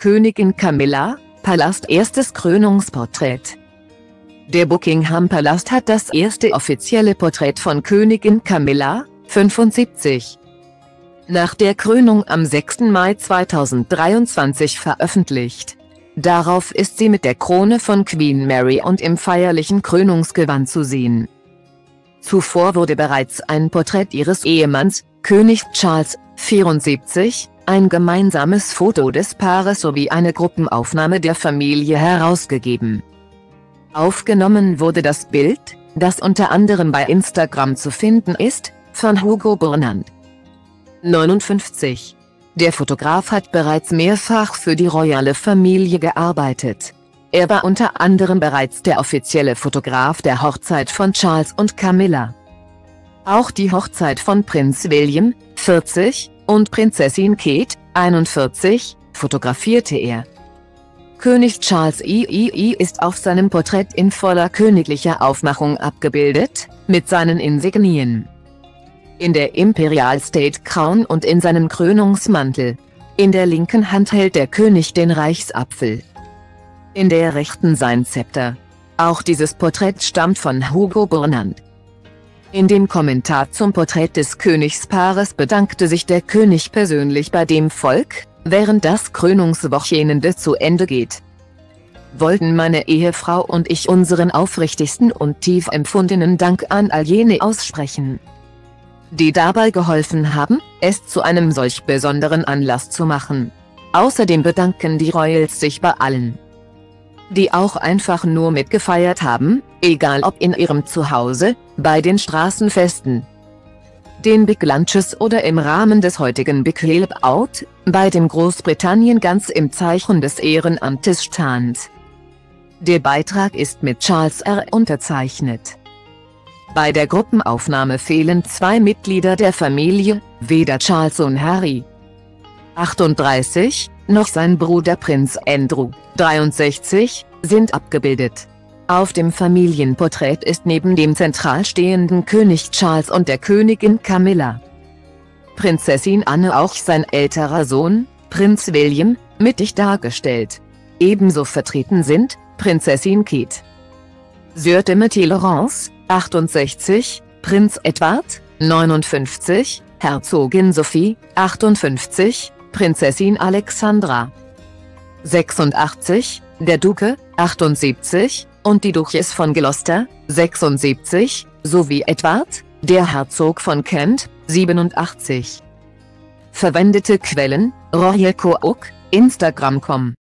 Königin Camilla, Palast erstes Krönungsporträt. Der Buckingham Palast hat das erste offizielle Porträt von Königin Camilla, 75, nach der Krönung am 6. Mai 2023 veröffentlicht. Darauf ist sie mit der Krone von Queen Mary und im feierlichen Krönungsgewand zu sehen. Zuvor wurde bereits ein Porträt ihres Ehemanns, König Charles, 74, ein gemeinsames Foto des Paares sowie eine Gruppenaufnahme der Familie herausgegeben. Aufgenommen wurde das Bild, das unter anderem bei Instagram zu finden ist, von Hugo Burnand, 59. Der Fotograf hat bereits mehrfach für die royale Familie gearbeitet. Er war unter anderem bereits der offizielle Fotograf der Hochzeit von Charles und Camilla. Auch die Hochzeit von Prinz William, 40, und Prinzessin Kate, 41, fotografierte er. König Charles III ist auf seinem Porträt in voller königlicher Aufmachung abgebildet, mit seinen Insignien in der Imperial State Crown und in seinem Krönungsmantel. In der linken Hand hält der König den Reichsapfel, in der rechten sein Zepter. Auch dieses Porträt stammt von Hugo Burnand. In dem Kommentar zum Porträt des Königspaares bedankte sich der König persönlich bei dem Volk, während das Krönungswochenende zu Ende geht. Wollten meine Ehefrau und ich unseren aufrichtigsten und tief empfundenen Dank an all jene aussprechen, die dabei geholfen haben, es zu einem solch besonderen Anlass zu machen. Außerdem bedanken die Royals sich bei allen, die auch einfach nur mitgefeiert haben, egal ob in ihrem Zuhause, bei den Straßenfesten, den Big Lunches oder im Rahmen des heutigen Big Help Out, bei dem Großbritannien ganz im Zeichen des Ehrenamtes stand. Der Beitrag ist mit Charles R. unterzeichnet. Bei der Gruppenaufnahme fehlen zwei Mitglieder der Familie, weder Charles und Harry, 38, noch sein Bruder Prinz Andrew, 63, sind abgebildet. Auf dem Familienporträt ist neben dem zentral stehenden König Charles und der Königin Camilla, Prinzessin Anne auch sein älterer Sohn, Prinz William, mittig dargestellt. Ebenso vertreten sind Prinzessin Kate, Sir Timothy Lawrence, 68, Prinz Edward, 59, Herzogin Sophie, 58, Prinzessin Alexandra, 86, der Duke, 78, und die Duchess von Gloucester, 76, sowie Edward, der Herzog von Kent, 87. Verwendete Quellen: Royal Cook, Instagram.com